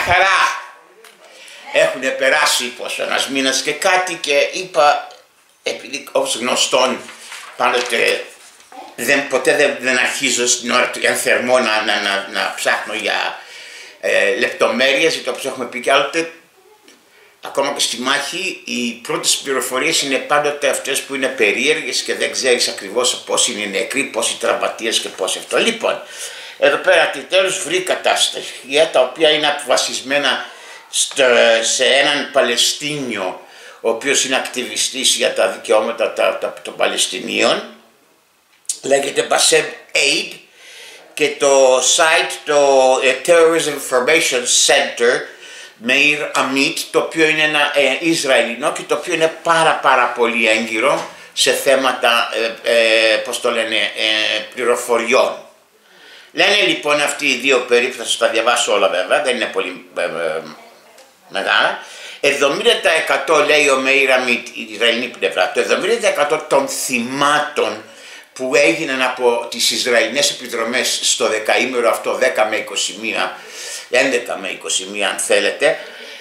χαρά! Έχουν περάσει πόσο ένας μήνας και κάτι και είπα, επειδή όπως γνωστόν πάντοτε ποτέ δεν αρχίζω στην ώρα του θερμό να ψάχνω για λεπτομέρειες, γιατί όπως έχουμε πει κι άλλοτε, ακόμα και στη μάχη οι πρώτες πληροφορίες είναι πάντοτε αυτές που είναι περίεργες και δεν ξέρεις ακριβώς πόσοι είναι νεκροί, πόσοι τραυματίες και πόσοι αυτό. Λοιπόν, εδώ πέρα τέλος βρήκα τα στοιχεία τα οποία είναι βασισμένα σε έναν Παλαιστίνιο ο οποίος είναι ακτιβιστής για τα δικαιώματα των Παλαιστινίων, λέγεται Bassem Aid, και το site, το Terrorism Information Center Meir Amit, το οποίο είναι ένα Ισραηλινό και το οποίο είναι πάρα πολύ έγκυρο σε θέματα πώς το λένε, πληροφοριών. Λένε λοιπόν αυτοί οι δύο περίπου, θα σας τα διαβάσω όλα βέβαια, δεν είναι πολύ μεγάλα. 70% λέει ο Meir Amit, η Ισραηλινή πλευρά, το 70% των θυμάτων που έγιναν από τις Ισραηλινές επιδρομές στο δεκαήμερο αυτό, 10 με 21, 11 με 21 αν θέλετε,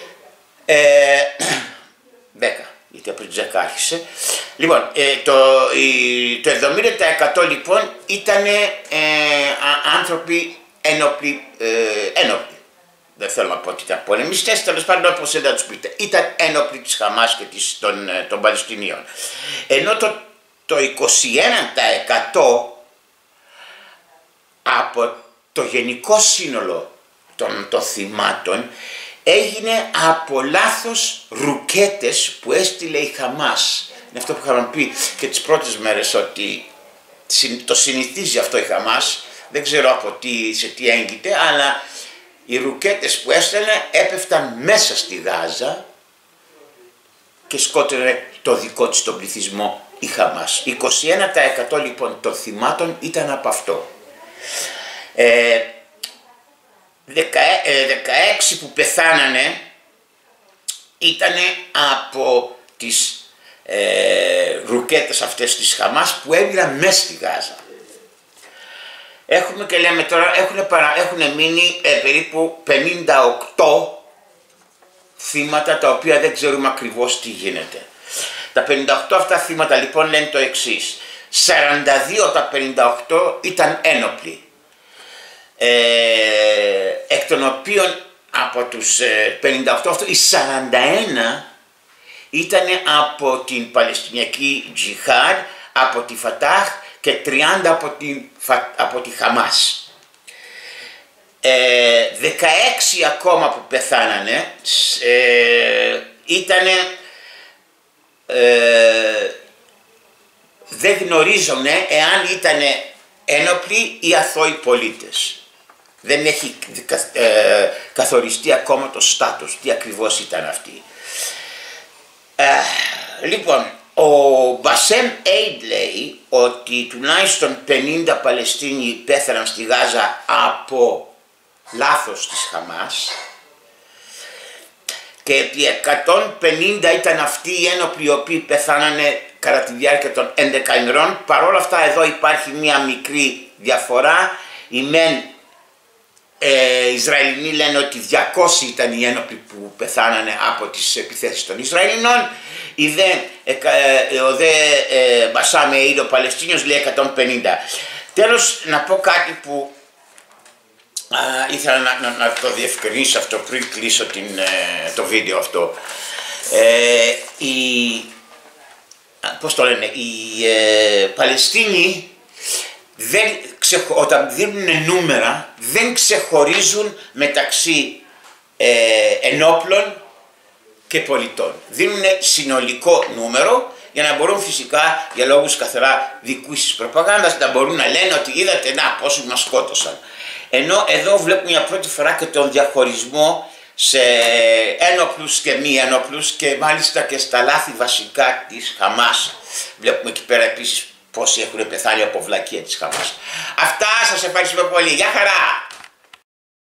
10, γιατί από τις 10 άρχισε. Λοιπόν, το 70% λοιπόν ήταν άνθρωποι ένοπλοι, δεν θέλω να πω ότι ήταν πολεμιστές, τέλος πάντων όπως δεν θα τους πείτε, ήταν ένοπλοι της Χαμάς και των Παλαιστινίων. Ενώ το 21% από το γενικό σύνολο των θυμάτων έγινε από λάθος ρουκέτες που έστειλε η Χαμάς. Είναι αυτό που είχαμε πει και τις πρώτες μέρες, ότι το συνηθίζει αυτό η Χαμάς, δεν ξέρω σε τι έγκυται, αλλά οι ρουκέτες που έστελνε έπεφταν μέσα στη Γάζα και σκότωνε το δικό της τον πληθυσμό η Χαμάς. 21% λοιπόν των θυμάτων ήταν από αυτό. 16 που πεθάνανε ήταν από τις ρουκέτες αυτές της Χαμάς που έμειναν μέσα στη Γάζα. Έχουμε και λέμε τώρα, έχουν μείνει περίπου 58 θύματα τα οποία δεν ξέρουμε ακριβώς τι γίνεται. Τα 58 αυτά θύματα λοιπόν λένε το εξής. 42 τα 58 ήταν ένοπλοι. Εκ των οποίων από τους 58 αυτό, οι 41 ήταν από την Παλαιστινιακή Τζιχάντ, από τη Φατάχ και 30 από τη Χαμάς. 16 ακόμα που πεθάνανε ήτανε, δεν γνωρίζομαι εάν ήτανε ένοπλοι ή αθώοι πολίτες. Δεν έχει καθοριστεί ακόμα το στάτους, τι ακριβώς ήταν αυτοί. Λοιπόν, ο Bassem Aid λέει ότι τουλάχιστον 50 Παλαιστίνοι πέθαναν στη Γάζα από λάθος της Χαμάς και ότι 150 ήταν αυτοί οι ένοπλοι οι οποίοι πεθάνανε κατά τη διάρκεια των 11 ημερών. Παρ' όλα αυτά εδώ υπάρχει μία μικρή διαφορά. Οι μεν Ισραηλινοί λένε ότι 200 ήταν οι ένοπλοι που πεθάνανε από τις επιθέσεις των Ισραηλινών. Ο δε Bassem Aid, ο Παλαιστίνιος, λέει 150. Τέλος, να πω κάτι που ήθελα να το διευκρινίσω αυτό πριν κλείσω το βίντεο αυτό. Πώς το λένε, οι Παλαιστίνοι όταν δίνουν νούμερα δεν ξεχωρίζουν μεταξύ ενόπλων και πολιτών. Δίνουν συνολικό νούμερο για να μπορούν φυσικά για λόγους καθαρά δικούς της προπαγάνδας να μπορούν να λένε ότι είδατε πόσοι μας σκότωσαν. Ενώ εδώ βλέπουμε για πρώτη φορά και τον διαχωρισμό σε ένοπλους και μη ένοπλους και μάλιστα και στα λάθη βασικά της Χαμάς. Βλέπουμε εκεί πέρα επίσης πόσοι έχουν πεθάνει από βλακεία της Χαμάς. Αυτά, σας ευχαριστούμε πολύ. Γεια χαρά!